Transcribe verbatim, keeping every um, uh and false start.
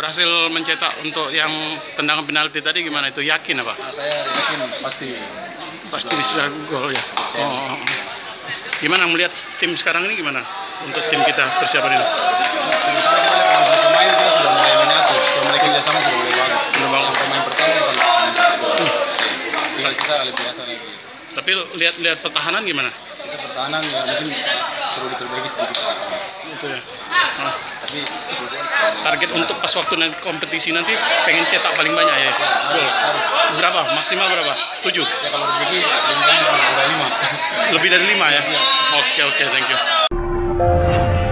berhasil mencetak untuk yang tendangan penalti tadi gimana itu, yakin apa? Nah, saya yakin pasti Pasti bisa gol ya. Oh. Gimana melihat tim sekarang ini gimana untuk tim kita persiapan ini? sementara kita lihat kalau pemain kita sudah mulai menyatu, sudah mulai kerjasama sudah mulai bagus. Sudah bagus. Yang pemain pertama bukan pemain kedua. Tinggal kita lebih biasa lagi. Tapi lihat-lihat pertahanan gimana? Kita pertahanan ya mungkin perlu diperbaiki sedikit. Itu ya. Nah, Tapi kemudian target untuk pas waktu nanti kompetisi nanti pengen cetak paling banyak ya. Gol. harus. Berapa? Maksimal berapa? tujuh. Ya kalau rezeki lebih banyak dari lima. Lebih dari lima ya. Oke oke, thank you.